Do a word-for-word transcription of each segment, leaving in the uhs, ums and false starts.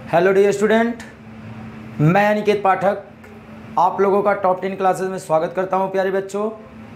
Hello dear student, मैं अनिकेत पाठक आप लोगों का टॉप टेन क्लासेस में स्वागत करता हूं। प्यारे बच्चों,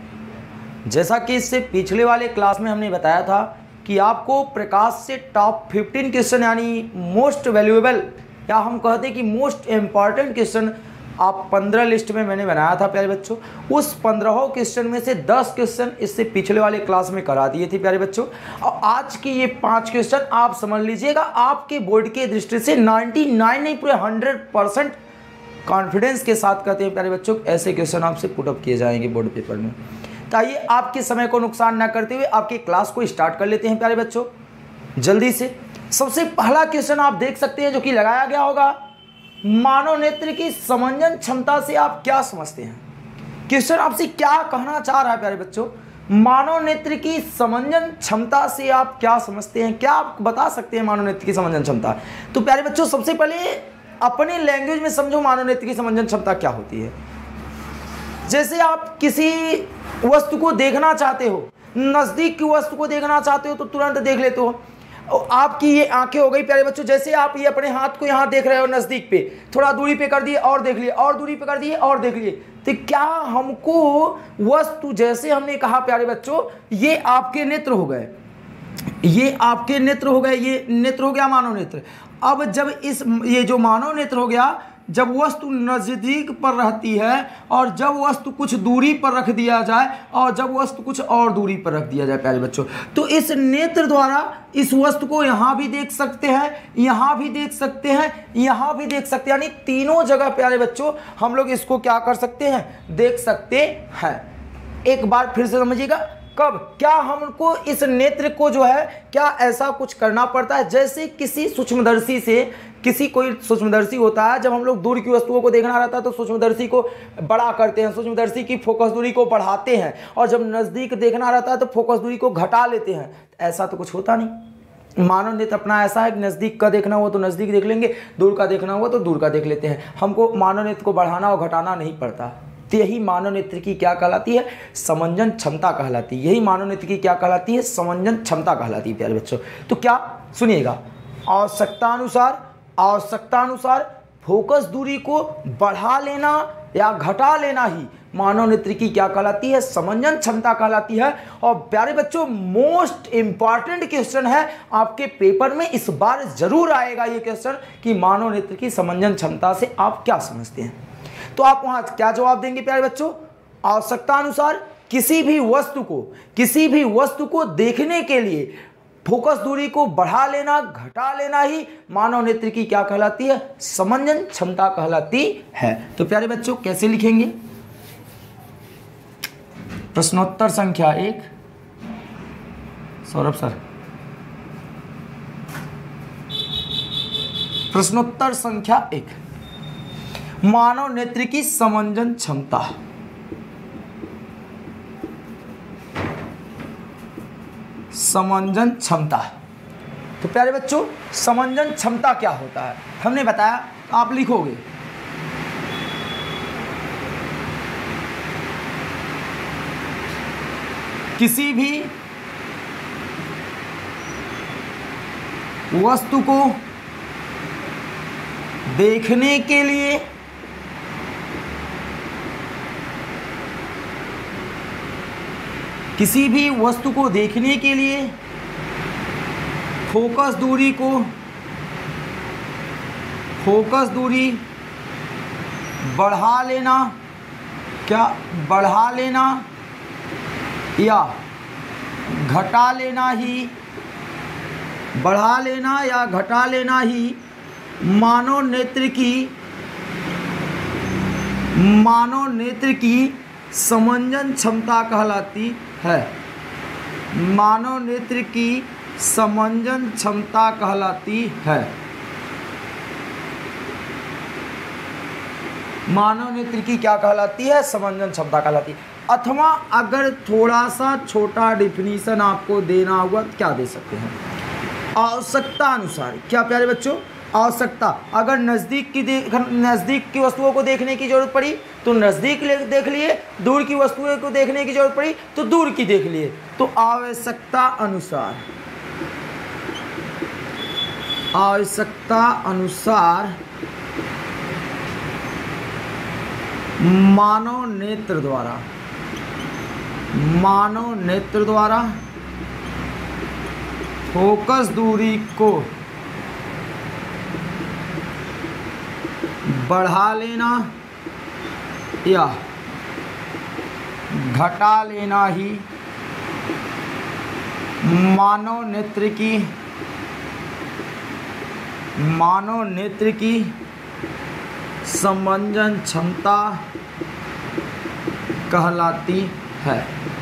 जैसा कि इससे पिछले वाले क्लास में हमने बताया था कि आपको प्रकाश से टॉप फिफ्टीन क्वेश्चन यानी मोस्ट वैल्यूएबल या हम कहते हैं कि मोस्ट इम्पॉर्टेंट क्वेश्चन आप पंद्रह लिस्ट में मैंने बनाया था। प्यारे बच्चों, उस पंद्रह क्वेश्चन में से दस क्वेश्चन इससे पिछले वाले क्लास में करा दिए थे प्यारे बच्चों। और आज के ये पांच क्वेश्चन आप समझ लीजिएगा, आपके बोर्ड के दृष्टि से निन्यानवे नहीं पूरे हंड्रेड परसेंट कॉन्फिडेंस के साथ कहते हैं प्यारे बच्चों, ऐसे क्वेश्चन आपसे पुटअप किए जाएंगे बोर्ड पेपर में। तो आइए आपके समय को नुकसान न करते हुए आपके क्लास को स्टार्ट कर लेते हैं प्यारे बच्चों जल्दी से। सबसे पहला क्वेश्चन आप देख सकते हैं जो कि लगाया गया होगा, मानव नेत्र की समंजन क्षमता से आप क्या समझते हैं। क्वेश्चन आपसे क्या कहना चाह रहा है प्यारे बच्चों, मानव नेत्र की समंजन क्षमता से आप क्या समझते हैं, क्या आप बता सकते हैं मानव नेत्र की समंजन क्षमता। तो प्यारे बच्चों, सबसे पहले अपने लैंग्वेज में समझो मानव नेत्र की समंजन क्षमता क्या होती है। जैसे आप किसी वस्तु को देखना चाहते हो, नजदीक की वस्तु को देखना चाहते हो तो तुरंत देख लेते हो। आपकी ये आंखें हो गई प्यारे बच्चों, जैसे आप ये अपने हाथ को यहाँ देख रहे हो नजदीक पे, थोड़ा दूरी पे कर दिए और देख लिए, और दूरी पे कर दिए और देख लिए। तो क्या हमको वस्तु, जैसे हमने कहा प्यारे बच्चों, ये आपके नेत्र हो गए, ये आपके नेत्र हो गए, ये नेत्र हो गया मानव नेत्र। अब जब इस ये जो मानव नेत्र हो गया, जब वस्तु नज़दीक पर रहती है और जब वस्तु कुछ दूरी पर रख दिया जाए और जब वस्तु कुछ और दूरी पर रख दिया जाए प्यारे बच्चों, तो इस नेत्र द्वारा इस वस्तु को यहाँ भी देख सकते हैं, यहाँ भी देख सकते हैं, यहाँ भी देख सकते हैं, यानी तीनों जगह प्यारे बच्चों हम लोग इसको क्या कर सकते हैं, देख सकते हैं। एक बार फिर से समझिएगा, कब क्या हमको इस नेत्र को जो है क्या ऐसा कुछ करना पड़ता है, जैसे किसी सूक्ष्मदर्शी से, किसी कोई सूक्ष्मदर्शी होता है, जब हम लोग दूर की वस्तुओं को देखना रहता है तो सूक्ष्मदर्शी को बड़ा करते हैं, सूक्ष्मदर्शी की फोकस दूरी को बढ़ाते हैं, और जब नज़दीक देखना रहता है तो फोकस दूरी को घटा लेते हैं। ऐसा तो कुछ होता नहीं। मानव नेत्र अपना ऐसा है कि नज़दीक का देखना हुआ तो नज़दीक देख लेंगे, दूर का देखना हुआ तो दूर का देख लेते हैं। हमको मानव नेत्र को बढ़ाना और घटाना नहीं पड़ता। तो यही मानव नेत्र की क्या कहलाती है, समंजन क्षमता कहलाती है। यही मानव नेत्र की क्या कहलाती है, समंजन क्षमता कहलाती है प्यारे बच्चों। तो क्या सुनिएगा, आवश्यकता अनुसार आवश्यकता अनुसार फोकस दूरी को बढ़ा लेना या घटा लेना ही मानव नेत्र की क्या कहलाती है, समंजन क्षमता कहलाती है। और प्यारे बच्चों, मोस्ट इंपॉर्टेंट क्वेश्चन है आपके पेपर में, इस बार जरूर आएगा ये क्वेश्चन कि मानव नेत्र की समंजन क्षमता से आप क्या समझते हैं। तो आप वहां क्या जवाब देंगे प्यारे बच्चों, आवश्यकता अनुसार किसी भी वस्तु को किसी भी वस्तु को देखने के लिए फोकस दूरी को बढ़ा लेना घटा लेना ही मानव नेत्र की क्या कहलाती है, समंजन क्षमता कहलाती है। तो प्यारे बच्चों, कैसे लिखेंगे, प्रश्नोत्तर संख्या एक, सौरभ सर, प्रश्नोत्तर संख्या एक, मानव नेत्र की समंजन क्षमता। समंजन क्षमता। तो प्यारे बच्चों, समंजन क्षमता क्या होता है हमने बताया, आप लिखोगे किसी भी वस्तु को देखने के लिए किसी भी वस्तु को देखने के लिए फोकस दूरी को फोकस दूरी बढ़ा लेना, क्या बढ़ा लेना या घटा लेना ही बढ़ा लेना या घटा लेना ही मानव नेत्र की मानव नेत्र की समंजन क्षमता कहलाती है। मानव नेत्र की समंजन क्षमता कहलाती है। मानव नेत्र की क्या कहलाती है, समंजन क्षमता कहलाती है। अथवा अगर थोड़ा सा छोटा डिफिनीशन आपको देना होगा तो क्या दे सकते हैं, आवश्यकता अनुसार। क्या प्यारे बच्चों, आवश्यकता, अगर नज़दीक की देख नज़दीक की वस्तुओं को देखने की जरूरत पड़ी तो नज़दीक देख लिए, दूर की वस्तुओं को देखने की जरूरत पड़ी तो दूर की देख लिए। तो आवश्यकता अनुसार आवश्यकता अनुसार मानव नेत्र द्वारा मानव नेत्र द्वारा फोकस दूरी को बढ़ा लेना या घटा लेना ही मानव नेत्र की मानव नेत्र की समंजन क्षमता कहलाती है।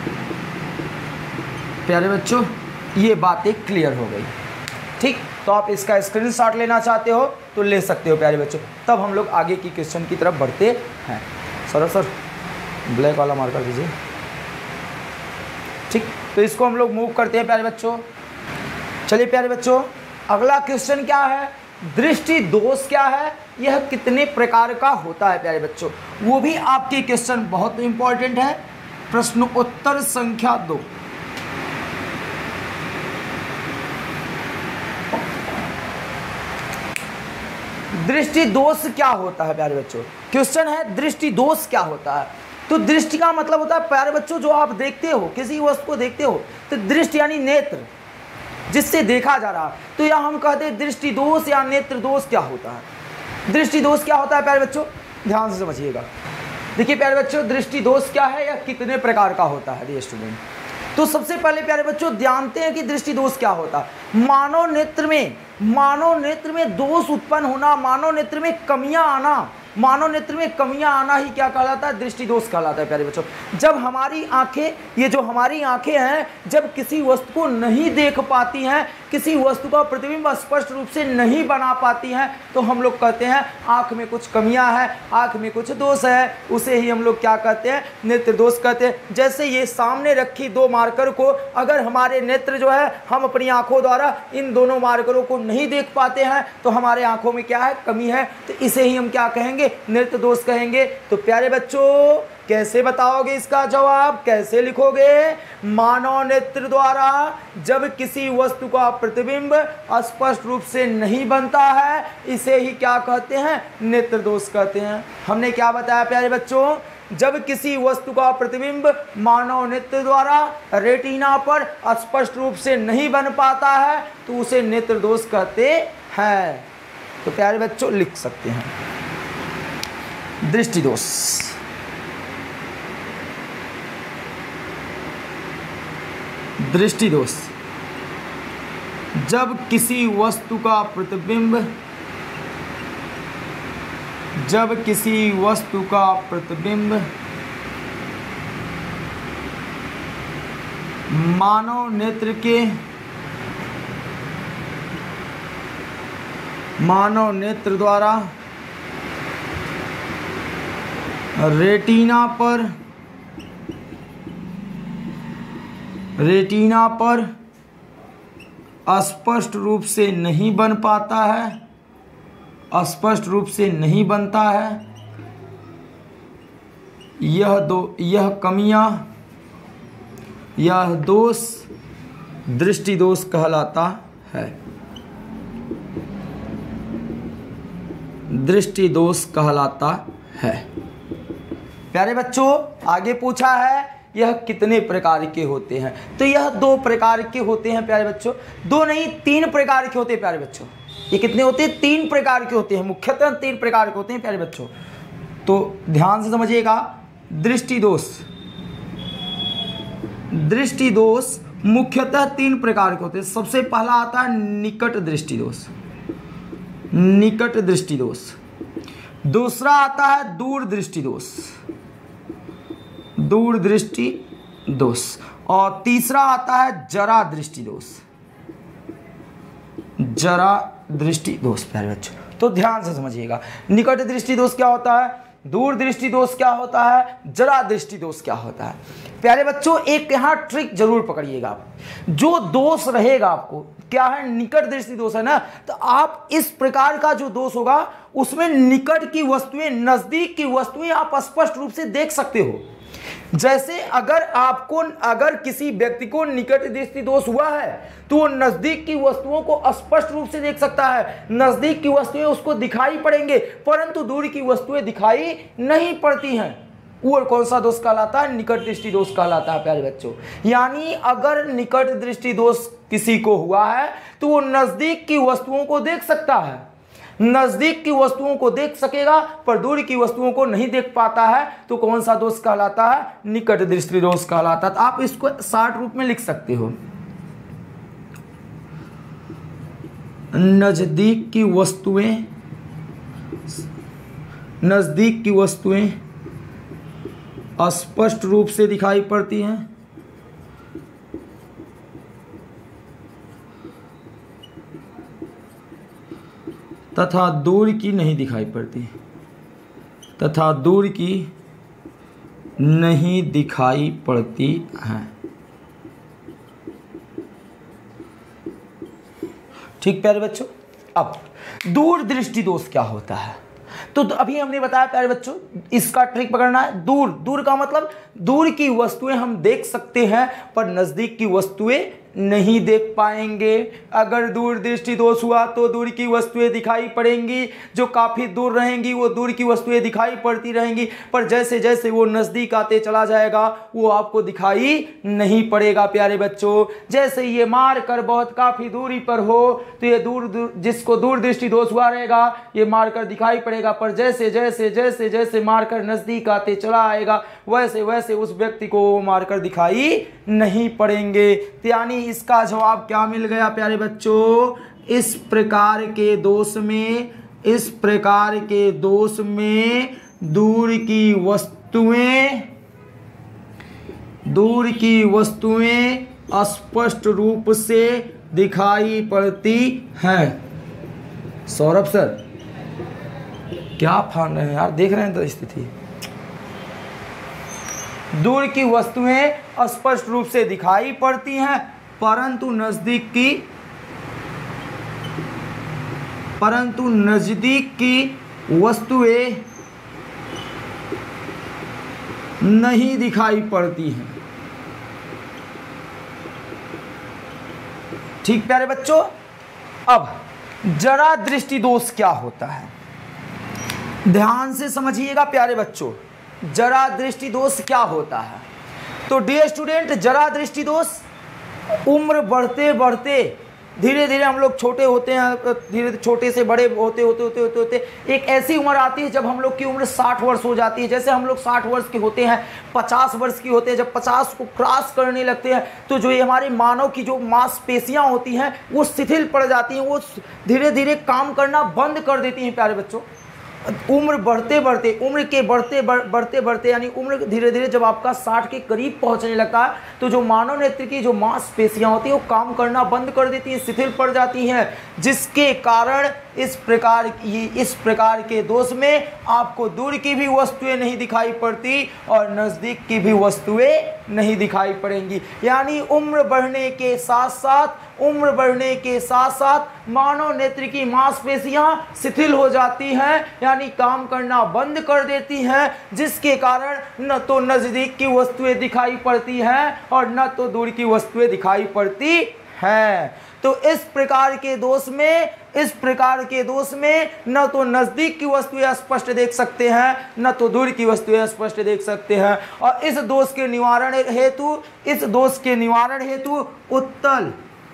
प्यारे बच्चों, ये बातें क्लियर हो गई। ठीक, तो आप इसका स्क्रीनशॉट लेना चाहते हो तो ले सकते हो प्यारे बच्चों। तब हम लोग आगे की क्वेश्चन की तरफ बढ़ते हैं। सर सर ब्लैक वाला मार्कर दीजिए। ठीक, तो इसको हम लोग मूव करते हैं प्यारे बच्चों। चलिए प्यारे बच्चों, अगला क्वेश्चन क्या है? दृष्टि दोष क्या है, यह कितने प्रकार का होता है प्यारे बच्चों, वो भी आपके क्वेश्चन बहुत इंपॉर्टेंट है। प्रश्न उत्तर संख्या दो। दृष्टि दोष क्या होता है प्यारे बच्चों? क्वेश्चन है दृष्टि दोष क्या होता है। तो दृष्टि का मतलब होता है प्यारे बच्चों, जो आप देखते हो, किसी वस्तु को देखते हो, तो दृष्टि यानी नेत्र, जिससे देखा जा रहा है। तो यह हम कहते हैं दृष्टि दोष या नेत्र दोष क्या होता है। दृष्टि दोष क्या होता है प्यारे बच्चों, ध्यान से समझिएगा। देखिए प्यारे बच्चों, दृष्टि दोष क्या है या कितने प्रकार का होता है डियर स्टूडेंट। तो सबसे पहले प्यारे बच्चों जानते हैं कि दृष्टि दोष क्या होता है। मानव नेत्र में मानव नेत्र में दोष उत्पन्न होना, मानव नेत्र में कमियां आना, मानव नेत्र में कमियां आना ही क्या कहलाता है? दृष्टि दोष कहलाता है प्यारे बच्चों। जब हमारी आंखें, ये जो हमारी आंखें हैं, जब किसी वस्तु को नहीं देख पाती हैं, किसी वस्तु का प्रतिबिंब स्पष्ट रूप से नहीं बना पाती हैं, तो हम लोग कहते हैं आंख में कुछ कमियां हैं, आंख में कुछ दोष है। उसे ही हम लोग क्या कहते हैं? नेत्र दोष कहते हैं। जैसे ये सामने रखी दो मार्कर को अगर हमारे नेत्र जो है, हम अपनी आंखों द्वारा इन दोनों मार्करों को नहीं देख पाते हैं, तो हमारे आंखों में क्या है? कमी है। तो इसे ही हम क्या कहेंगे? नेत्र दोष कहेंगे। तो प्यारे बच्चों, कैसे बताओगे इसका जवाब, कैसे लिखोगे? मानव नेत्र द्वारा जब किसी वस्तु का प्रतिबिंब स्पष्ट रूप से नहीं बनता है, इसे ही क्या कहते हैं? नेत्र दोष कहते हैं। हमने क्या बताया प्यारे बच्चों? जब किसी वस्तु का प्रतिबिंब मानव नेत्र द्वारा रेटिना पर स्पष्ट रूप से नहीं बन पाता है, तो उसे नेत्र दोष कहते हैं। तो प्यारे बच्चों लिख सकते हैं दृष्टि दोष। दृष्टि दोष जब किसी वस्तु का प्रतिबिंब जब किसी वस्तु का प्रतिबिंब मानव नेत्र के मानव नेत्र द्वारा रेटिना पर रेटिना पर स्पष्ट रूप से नहीं बन पाता है स्पष्ट रूप से नहीं बनता है यह दो यह कमियां यह दोष दृष्टि दोष कहलाता है। दृष्टि दोष कहलाता है। प्यारे बच्चों, आगे पूछा है यह कितने प्रकार के होते हैं। तो यह दो प्रकार के होते हैं प्यारे बच्चों। दो नहीं, तीन प्रकार के होते हैं प्यारे बच्चों। ये कितने होते हैं? तीन प्रकार के होते हैं। मुख्यतः तीन प्रकार के होते हैं प्यारे बच्चों। तो ध्यान से समझिएगा। दृष्टि दोष दृष्टि दोष मुख्यतः तीन प्रकार के होते हैं। सबसे पहला आता है निकट दृष्टि दोष निकट दृष्टि दोष। दूसरा आता है दूर दृष्टि दोष दूर दृष्टि दोष। और तीसरा आता है जरा दृष्टि दोष जरा दृष्टि दोष। प्यारे बच्चों, तो ध्यान से समझिएगा। निकट दृष्टि दोष क्या होता है, दूर दृष्टि दोष क्या होता है, जरा दृष्टि दोष क्या होता है। प्यारे बच्चों, एक यहाँ ट्रिक जरूर पकड़िएगा आप। जो दोष रहेगा आपको क्या है, निकट दृष्टि दोष है ना, तो आप इस प्रकार का जो दोष होगा उसमें निकट की वस्तुएं, नजदीक की वस्तुएं आप स्पष्ट रूप से देख सकते हो। जैसे अगर आपको अगर किसी व्यक्ति को निकट दृष्टि दोष हुआ है तो वो नजदीक की वस्तुओं को स्पष्ट रूप से देख सकता है, नजदीक की वस्तुएं उसको दिखाई पड़ेंगे, परंतु दूर की वस्तुएं दिखाई नहीं पड़ती हैं। वो कौन सा दोष कहलाता है? निकट दृष्टि दोष कहलाता है प्यारे बच्चों। यानी अगर निकट दृष्टि दोष किसी को हुआ है तो वो नजदीक की वस्तुओं को देख सकता है, नजदीक की वस्तुओं को देख सकेगा पर दूर की वस्तुओं को नहीं देख पाता है, तो कौन सा दोष कहलाता है? निकट दृष्टि दोष कहलाता है। तो आप इसको शार्ट रूप में लिख सकते हो, नजदीक की वस्तुएं नजदीक की वस्तुएं स्पष्ट रूप से दिखाई पड़ती हैं तथा दूर की नहीं दिखाई पड़ती तथा दूर की नहीं दिखाई पड़ती हैं। ठीक प्यारे बच्चों, अब दूर दृष्टि दोष क्या होता है? तो अभी हमने बताया प्यारे बच्चों, इसका ट्रिक पकड़ना है। दूर दूर का मतलब दूर की वस्तुएं हम देख सकते हैं पर नजदीक की वस्तुएं नहीं देख पाएंगे। अगर दूर दृष्टि दोष हुआ तो दूर की वस्तुएं दिखाई पड़ेंगी, जो काफ़ी दूर रहेंगी वो दूर की वस्तुएं दिखाई पड़ती रहेंगी, पर जैसे जैसे वो नज़दीक आते चला जाएगा वो आपको दिखाई नहीं पड़ेगा प्यारे बच्चों। जैसे ये मार कर बहुत काफ़ी दूरी पर हो तो ये दूर, दूर जिसको दूर दृष्टि दोष हुआ रहेगा ये मार कर दिखाई पड़ेगा, पर जैसे जैसे जैसे जैसे मार कर नज़दीक आते चला आएगा वैसे वैसे उस व्यक्ति को वो मार कर दिखाई नहीं पड़ेंगे। यानी इसका जवाब क्या मिल गया प्यारे बच्चों? इस प्रकार के दोष में इस प्रकार के दोष में दूर की वस्तुएं दूर की वस्तुएं स्पष्ट रूप से दिखाई पड़ती हैं। सौरभ सर क्या फान रहे हैं यार, देख रहे हैं तो स्थिति। दूर की वस्तुएं स्पष्ट रूप से दिखाई पड़ती हैं परंतु नजदीक की परंतु नजदीक की वस्तुएं नहीं दिखाई पड़ती हैं। ठीक प्यारे बच्चों, अब जरा दृष्टि दोष क्या होता है? ध्यान से समझिएगा प्यारे बच्चों, जरा दृष्टि दोष क्या होता है? तो डियर स्टूडेंट, जरा दृष्टि दोष उम्र बढ़ते बढ़ते धीरे धीरे हम लोग छोटे होते हैं, धीरे छोटे से बड़े होते होते होते होते होते एक ऐसी उम्र आती है जब हम लोग की उम्र साठ वर्ष हो जाती है। जैसे हम लोग साठ वर्ष के होते हैं, पचास वर्ष की होते हैं, जब पचास को क्रॉस करने लगते हैं तो जो ये हमारे मानव की जो मांसपेशियां होती हैं वो शिथिल पड़ जाती हैं, वो धीरे धीरे काम करना बंद कर देती हैं प्यारे बच्चों। उम्र बढ़ते बढ़ते उम्र के बढ़ते बढ़ते बढ़ते यानी उम्र धीरे धीरे जब आपका साठ के करीब पहुंचने लगता है तो जो मानव नेत्र की जो मांसपेशियां होती हैं वो काम करना बंद कर देती हैं, शिथिल पड़ जाती हैं, जिसके कारण इस प्रकार की इस प्रकार के दोष में आपको दूर की भी वस्तुएं नहीं दिखाई पड़ती और नज़दीक की भी वस्तुएं नहीं दिखाई पड़ेंगी। यानी उम्र बढ़ने के साथ साथ उम्र बढ़ने के साथ साथ मानव नेत्र की मांसपेशियां शिथिल हो जाती हैं, यानी काम करना बंद कर देती हैं, जिसके कारण न तो नज़दीक की वस्तुएं दिखाई पड़ती हैं और न तो दूर की वस्तुएं दिखाई पड़ती हैं। तो इस प्रकार के दोष में इस प्रकार के दोष में न तो नज़दीक की वस्तुएं स्पष्ट देख सकते हैं न तो दूर की वस्तुएं स्पष्ट देख सकते हैं। और इस दोष के निवारण हेतु इस दोष के निवारण हेतु उत्तल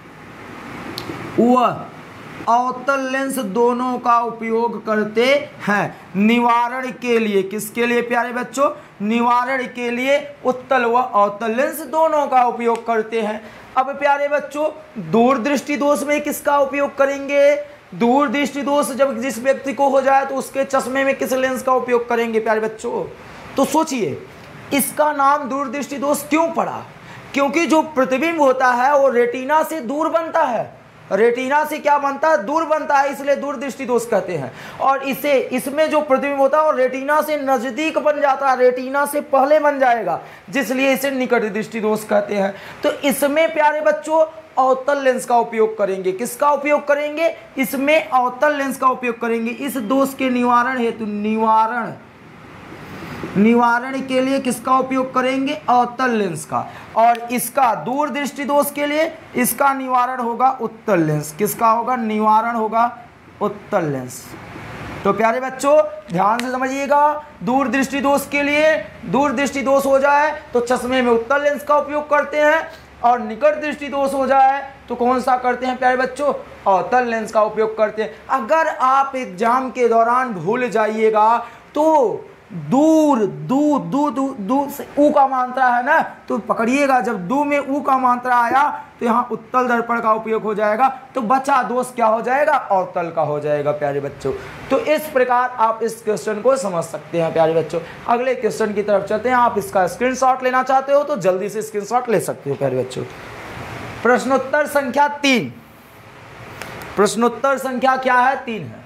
व अवतल लेंस दोनों का उपयोग करते हैं। निवारण के लिए, किसके लिए प्यारे बच्चों? निवारण के लिए उत्तल व अवतल लेंस दोनों का उपयोग करते हैं। अब प्यारे बच्चों, दूर दृष्टि दोष में किसका उपयोग करेंगे? दूर दृष्टि दोष जब जिस व्यक्ति को हो जाए तो उसके चश्मे में किस लेंस का उपयोग करेंगे प्यारे बच्चों? तो सोचिए, इसका नाम दूर दृष्टि दोष क्यों पड़ा? क्योंकि जो प्रतिबिंब होता है वो रेटिना से दूर बनता है। रेटिना से क्या बनता है? दूर बनता है, इसलिए दूर दृष्टि दोष कहते हैं। और इसे इसमें जो प्रतिबिंब होता है वो रेटिना से नजदीक बन जाता है, रेटिना से पहले बन जाएगा, जिसलिए इसे निकट दृष्टि दोष कहते हैं। तो इसमें प्यारे बच्चों अवतल लेंस का उपयोग करेंगे। किसका उपयोग करेंगे? इसमें अवतल लेंस का उपयोग करेंगे। इस दोष के निवारण हेतु निवारण निवारण के लिए किसका उपयोग करेंगे? अवतल लेंस का। और इसका दूर दृष्टि दोष के लिए इसका निवारण होगा उत्तल लेंस। किसका होगा? निवारण होगा उत्तल लेंस। तो प्यारे बच्चों ध्यान से समझिएगा, दूर दृष्टि दोष के लिए दूर दृष्टि दोष हो जाए तो चश्मे में उत्तल लेंस का उपयोग करते हैं, और निकट दृष्टि दोष हो जाए तो कौन सा करते हैं प्यारे बच्चों? अवतल लेंस का उपयोग करते हैं। अगर आप एग्जाम के दौरान भूल जाइएगा तो दूर दू दू दू दू से ऊ का मात्रा है ना, तो पकड़िएगा, जब दू में ऊ का मात्रा आया तो यहाँ उत्तल दर्पण का उपयोग हो जाएगा, तो बचा दोष क्या हो जाएगा? अवतल का हो जाएगा प्यारे बच्चों। तो इस प्रकार आप इस क्वेश्चन को समझ सकते हैं प्यारे बच्चों। अगले क्वेश्चन की तरफ चलते हैं। आप इसका स्क्रीनशॉट लेना चाहते हो तो जल्दी से स्क्रीनशॉट ले सकते हो प्यारे बच्चों। प्रश्नोत्तर संख्या तीन। प्रश्नोत्तर संख्या क्या है? तीन है।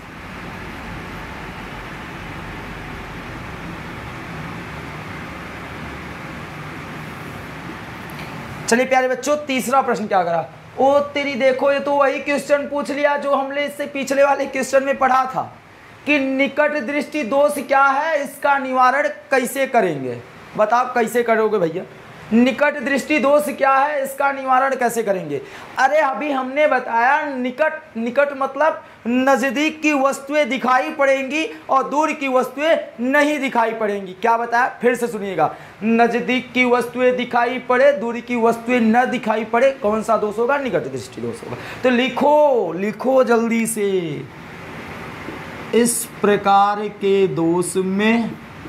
चलिए प्यारे बच्चों तीसरा प्रश्न क्या करा? ओ तेरी देखो, ये तो वही क्वेश्चन पूछ लिया जो हमने इससे पिछले वाले क्वेश्चन में पढ़ा था कि निकट दृष्टि दोष क्या है, इसका निवारण कैसे करेंगे। बताओ कैसे करोगे भैया? निकट दृष्टि दोष क्या है, इसका निवारण कैसे करेंगे? अरे अभी हमने बताया निकट, निकट मतलब नजदीक की वस्तुएं दिखाई पड़ेंगी और दूर की वस्तुएं नहीं दिखाई पड़ेंगी। क्या बताया? फिर से सुनिएगा, नजदीक की वस्तुएं दिखाई पड़े, दूर की वस्तुएं न दिखाई पड़े, कौन सा दोष होगा? निकट दृष्टि दोष होगा। तो लिखो लिखो जल्दी से, इस प्रकार के दोष में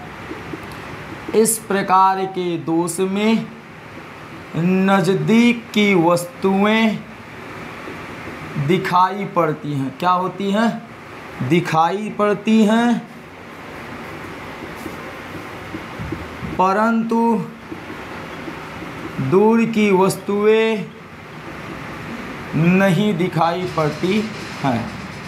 इस प्रकार के दोष में नजदीक की वस्तुएं दिखाई पड़ती हैं। क्या होती हैं? दिखाई पड़ती हैं, परंतु दूर की वस्तुएं नहीं दिखाई पड़ती हैं।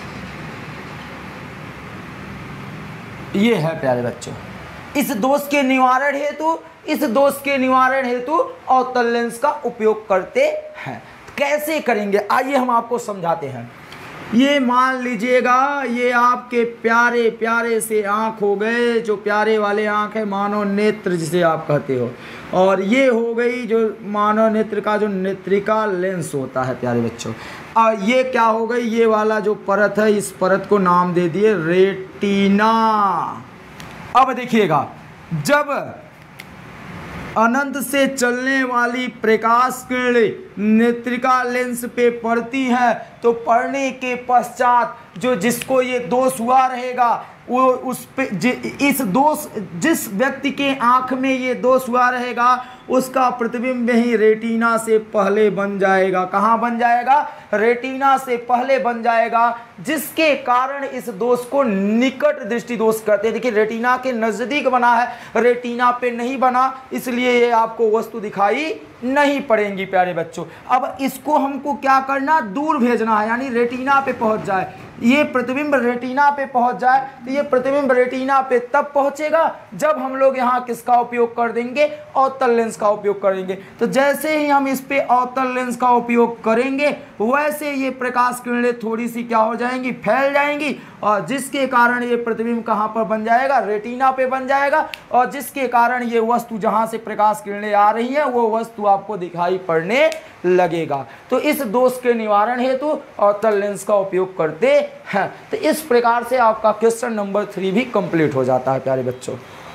ये है प्यारे बच्चों। इस दोष के निवारण हेतु इस दोष के निवारण हेतु अवतल लेंस का उपयोग करते हैं। कैसे करेंगे आइए हम आपको समझाते हैं। ये मान लीजिएगा ये आपके प्यारे प्यारे से आँख हो गए, जो प्यारे वाले आँख है, मानव नेत्र जिसे आप कहते हो, और ये हो गई जो मानव नेत्र का जो नेत्रिका लेंस होता है प्यारे बच्चों। और ये क्या हो गई? ये वाला जो परत है, इस परत को नाम दे दिए रेटिना। अब देखिएगा, जब अनंत से चलने वाली प्रकाश किरण नेत्रिका लेंस पे पड़ती है तो पड़ने के पश्चात जो जिसको ये दोष हुआ रहेगा वो उस पे इस दोष जिस व्यक्ति के आँख में ये दोष हुआ रहेगा उसका प्रतिबिंब ही रेटिना से पहले बन जाएगा। कहाँ बन जाएगा? रेटिना से पहले बन जाएगा, जिसके कारण इस दोष को निकट दृष्टि दोष कहते हैं। देखिए रेटिना के नज़दीक बना है, रेटिना पे नहीं बना, इसलिए ये आपको वस्तु दिखाई नहीं पड़ेंगी प्यारे बच्चों। अब इसको हमको क्या करना? दूर भेजना है, यानी रेटिना पे पहुंच जाए। ये प्रतिबिंब रेटिना पे पहुंच जाए तो ये प्रतिबिंब रेटिना पे तब पहुंचेगा जब हम लोग यहाँ किसका उपयोग कर देंगे? अवतल लेंस का उपयोग करेंगे। तो जैसे ही हम इस पे अवतल लेंस का उपयोग करेंगे वैसे ये प्रकाश किरणें थोड़ी सी क्या हो जाएंगी? फैल जाएंगी, और जिसके कारण ये प्रतिबिंब कहाँ पर बन जाएगा? रेटिना पे बन जाएगा, और जिसके कारण ये वस्तु जहाँ से प्रकाश किरणें आ रही है वो वस्तु आपको दिखाई पड़ने लगेगा। तो इस दोष के निवारण हेतु अवतल लेंस का उपयोग करते हैं। तो इस प्रकार से आपका क्वेश्चन नंबर थ्री भी कंप्लीट हो जाता है प्यारे बच्चों।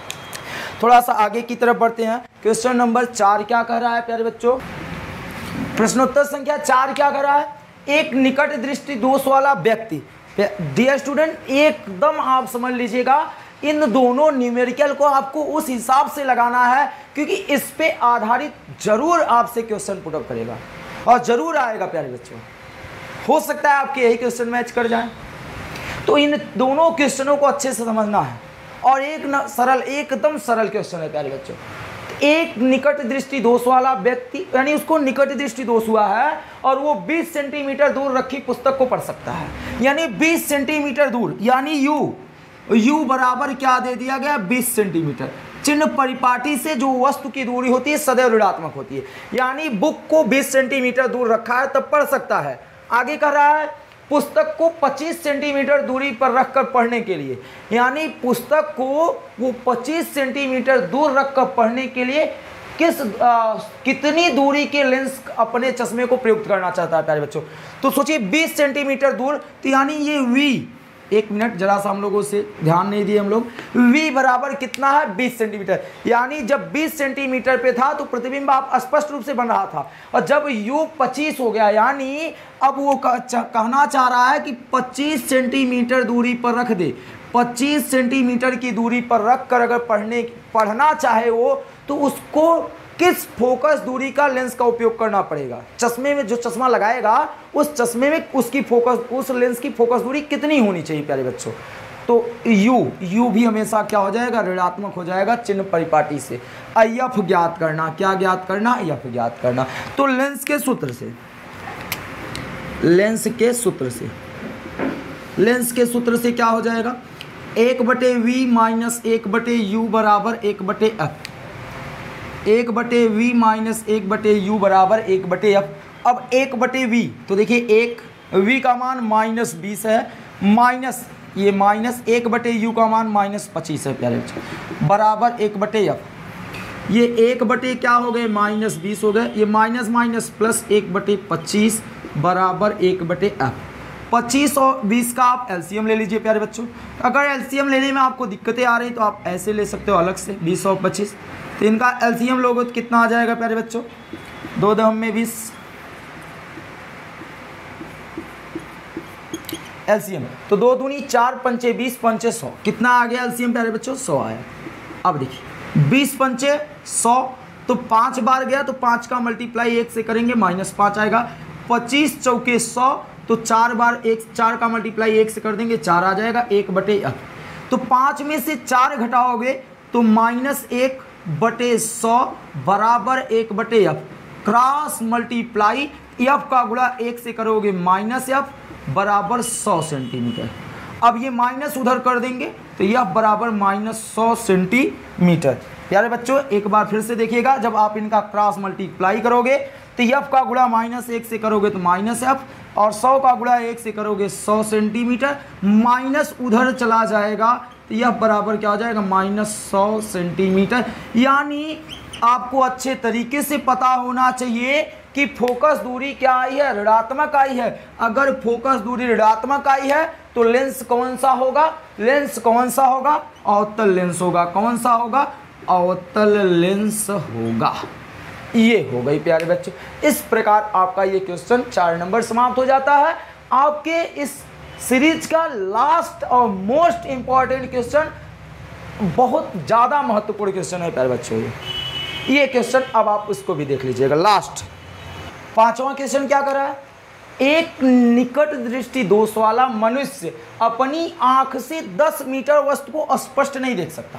थोड़ा सा आगे की तरफ बढ़ते हैं। क्वेश्चन नंबर चार क्या कह रहा है प्यारे बच्चों? प्रश्नोत्तर संख्या चार क्या कह रहा है? एक निकट दृष्टि दोष वाला व्यक्ति। डियर स्टूडेंट एकदम आप समझ लीजिएगा, इन दोनों न्यूमेरिकल को आपको उस हिसाब से लगाना है क्योंकि इस पे आधारित जरूर आपसे क्वेश्चन पुटअप करेगा और जरूर आएगा प्यारे बच्चों। हो सकता है आपके यही क्वेश्चन मैच कर जाए, तो इन दोनों क्वेश्चनों को अच्छे से समझना है। और एक न सरल एकदम सरल क्वेश्चन है प्यारे बच्चों। एक निकट दृष्टि दोष वाला व्यक्ति, यानी उसको निकट दृष्टि दोष हुआ है और वो बीस सेंटीमीटर दूर रखी पुस्तक को पढ़ सकता है, यानी बीस सेंटीमीटर दूर, यानी यू यू बराबर क्या दे दिया गया? बीस सेंटीमीटर। चिन्ह परिपाटी से जो वस्तु की दूरी होती है सदैव ऋणात्मक होती है, यानी बुक को बीस सेंटीमीटर दूर रखा है तब पढ़ सकता है। आगे कह रहा है पुस्तक को पच्चीस सेंटीमीटर दूरी पर रखकर पढ़ने के लिए, यानी पुस्तक को वो पच्चीस सेंटीमीटर दूर रखकर पढ़ने के लिए किस आ, कितनी दूरी के लेंस अपने चश्मे को प्रयुक्त करना चाहता है प्यारे बच्चों। तो सोचिए बीस सेंटीमीटर दूर, तो यानी ये v, एक मिनट जरा सा हम लोगों से ध्यान नहीं दिए हम लोग, v बराबर कितना है बीस सेंटीमीटर, यानी जब बीस सेंटीमीटर पे था तो प्रतिबिंब आप स्पष्ट रूप से बन रहा था, और जब u पच्चीस हो गया यानी अब वो कहना चाह रहा है कि पच्चीस सेंटीमीटर दूरी पर रख दे, पच्चीस सेंटीमीटर की दूरी पर रख कर अगर पढ़ने पढ़ना चाहे वो, तो उसको किस फोकस दूरी का लेंस का उपयोग करना पड़ेगा। चश्मे में जो चश्मा लगाएगा उस चश्मे में उसकी फोकस, उस लेंस की फोकस दूरी कितनी होनी चाहिए प्यारे बच्चों। तो u u भी हमेशा क्या हो जाएगा, ऋणात्मक हो जाएगा चिन्ह परिपाटी से। अयफ ज्ञात करना, क्या ज्ञात करना, अयफ ज्ञात करना। तो लेंस के सूत्र से, लेंस के सूत्र से लेंस के सूत्र से क्या हो जाएगा, एक बटे वी माइनस एक बटे यू बराबर एक बटे एफ, एक बटे वी माइनस एक बटे यू बराबर एक बटे एफ। अब एक बटे वी, तो देखिए एक वी का मान माइनस बीस है, माइनस ये माइनस एक बटे यू का मान माइनस पच्चीस है प्यारे बच्चों, बराबर एक बटे एफ। ये एक बटे क्या हो गए, माइनस बीस हो गए, ये माइनस माइनस प्लस एक बटे पच्चीस बराबर एक बटे एफ। पच्चीस और बीस का आप एलसीएम ले लीजिए प्यारे बच्चों। अगर एलसीएम लेने में आपको दिक्कतें आ रही तो आप ऐसे ले सकते हो अलग से, बीस और पच्चीस, तो इनका एलसीएम लोगे तो कितना आ जाएगा प्यारे बच्चों, दो दम में बीस एलसीएम, तो दो दूनी चार पंचे बीस पंचे सौ, कितना आ गया एलसीएम प्यारे बच्चों, सौ आया। अब देखिए बीस पंचे सौ, तो पाँच बार गया तो पाँच का मल्टीप्लाई एक से करेंगे माइनस पाँच आएगा, पच्चीस चौके सौ, तो चार बार एक, चार का मल्टीप्लाई एक से कर देंगे चार आ जाएगा, एक बटे एफ। तो पाँच में से चार घटाओगे तो माइनस एक बटे सौ बराबर एक बटे एफ, क्रॉस मल्टीप्लाई एफ का गुणा एक से करोगे माइनस एफ बराबर सौ सेंटीमीटर। अब ये माइनस उधर कर देंगे तो एफ बराबर माइनस सौ सेंटीमीटर। प्यारे बच्चों एक बार फिर से देखिएगा, जब आप इनका क्रॉस मल्टीप्लाई करोगे तो एफ का गुणा माइनस एक से करोगे तो माइनस एफ, और सौ का गुणा एक से करोगे सौ सेंटीमीटर, माइनस उधर चला जाएगा तो यह बराबर क्या हो जाएगा, माइनस सौ सेंटीमीटर। यानी आपको अच्छे तरीके से पता होना चाहिए कि फोकस दूरी क्या आई है, ऋणात्मक आई है। अगर फोकस दूरी ऋणात्मक आई है तो लेंस कौन सा होगा, लेंस कौन सा होगा, अवतल लेंस होगा। कौन सा होगा, अवतल लेंस होगा। ये हो गई प्यारे बच्चे। इस प्रकार आपका ये क्वेश्चन चार नंबर समाप्त हो जाता है। आपके इस सीरीज का लास्ट और मोस्ट इंपॉर्टेंट क्वेश्चन, बहुत ज़्यादा महत्वपूर्ण क्वेश्चन है प्यारे बच्चों ये ये क्वेश्चन। अब आप उसको भी देख लीजिएगा। लास्ट पांचवा क्वेश्चन क्या कर रहा है, एक निकट दृष्टि दोष वाला मनुष्य अपनी आंख से दस मीटर वस्तु को स्पष्ट नहीं देख सकता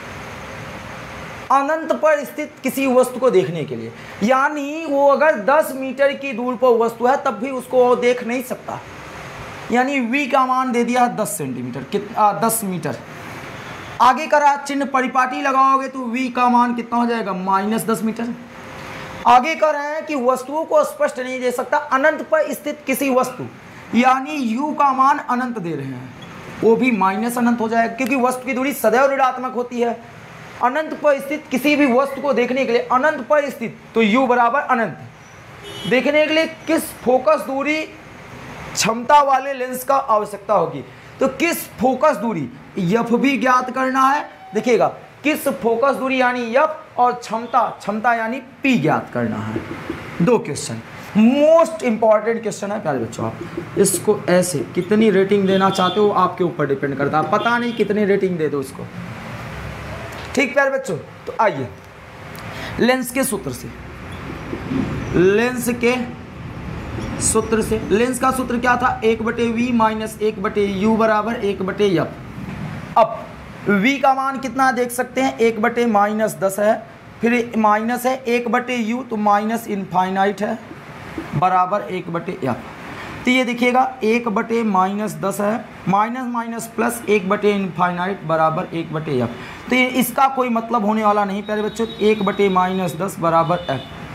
अनंत पर स्थित किसी वस्तु को देखने के लिए। यानी वो अगर दस मीटर की दूर पर वस्तु है तब भी उसको वो देख नहीं सकता। यानी v का मान दे दिया है दस सेंटीमीटर, कितना, दस मीटर। आगे करा चिन्ह परिपाटी लगाओगे तो v का मान कितना हो जाएगा, माइनस दस मीटर। आगे कर रहे हैं कि वस्तुओं को स्पष्ट नहीं दे सकता अनंत पर स्थित किसी वस्तु, यानी u का मान अनंत दे रहे हैं, वो भी माइनस अनंत हो जाएगा क्योंकि वस्तु की दूरी सदैव ऋणात्मक होती है। अनंत पर स्थित किसी भी वस्तु को देखने के लिए, अनंत पर स्थित तो u बराबर अनंत, देखने के लिए किस फोकस दूरी क्षमता वाले लेंस का आवश्यकता होगी। तो किस फोकस दूरी, एफ भी ज्ञात करना है। देखिएगा किस फोकस दूरी यानी एफ, और क्षमता, क्षमता यानी पी ज्ञात करना है। दो क्वेश्चन मोस्ट इंपॉर्टेंट क्वेश्चन है प्यारे बच्चों। आप इसको ऐसे कितनी रेटिंग देना चाहते हो आपके ऊपर डिपेंड करता है, पता नहीं कितनी रेटिंग दे दो उसको, ठीक प्यारे बच्चों। तो आइए लेंस के सूत्र से, लेंस के सूत्र से, लेंस का सूत्र क्या था, एक बटे वी माइनस एक बटे यू बराबर एक बटे एफ। अब v का मान कितना देख सकते हैं, एक बटे माइनस दस है, फिर माइनस है एक बटे u तो माइनस इनफाइनाइट है बराबर एक बटे एफ। तो ये देखिएगा एक बटे माइनस दस है, माइनस माइनस प्लस एक बटे इनफाइनाइट बराबर एक बटे एफ। तो ये इसका कोई मतलब होने वाला नहीं प्यारे बच्चों, एक बटे माइनस दस बराबर एफ।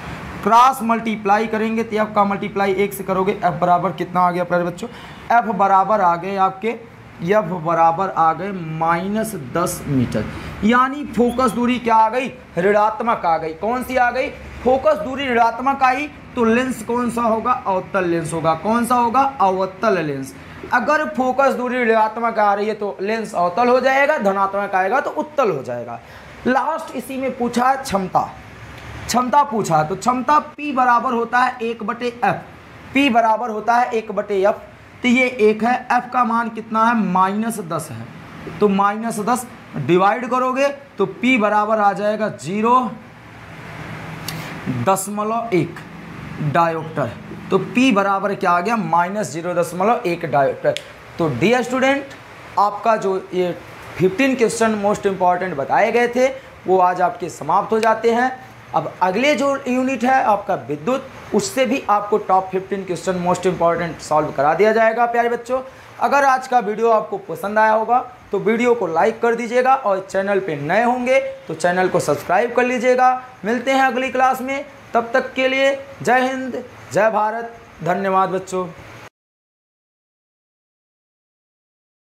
क्रॉस मल्टीप्लाई करेंगे तो एफ का मल्टीप्लाई एक से करोगे, एफ बराबर कितना आ गया प्यारे बच्चों, एफ बराबर आ गए आपके, एफ बराबर आ गए माइनस दस मीटर। यानी फोकस दूरी क्या आ गई, ऋणात्मक आ गई। कौन सी आ गई, फोकस दूरी ऋणात्मक आई तो लेंस कौन सा होगा, अवतल लेंस होगा। कौन सा होगा, अवतल लेंस। अगर फोकस दूरी ऋणात्मक आ रही है तो लेंस अवतल हो जाएगा, धनात्मक आएगा तो उत्तल हो जाएगा। लास्ट इसी में पूछा है क्षमता, क्षमता पूछा है तो क्षमता P बराबर होता है एक बटे एफ, P बराबर होता है एक बटे एफ। तो ये एक है, F का मान कितना है, माइनस दस है, तो माइनस दस डिवाइड करोगे तो P बराबर आ जाएगा जीरो दशमलव एक डायोप्टर। तो P बराबर क्या आ गया, माइनस जीरो दशमलव एक डायोप्टर। तो डियर स्टूडेंट, आपका जो ये फिफ्टीन क्वेश्चन मोस्ट इंपॉर्टेंट बताए गए थे वो आज आपके समाप्त हो जाते हैं। अब अगले जो यूनिट है आपका विद्युत, उससे भी आपको top fifteen question most important solve करा दिया जाएगा प्यारे बच्चों। अगर आज का वीडियो आपको पसंद आया होगा तो वीडियो को लाइक कर दीजिएगा और चैनल पे नए होंगे तो चैनल को सब्सक्राइब कर लीजिएगा। मिलते हैं अगली क्लास में, तब तक के लिए जय हिंद, जय भारत, धन्यवाद बच्चों।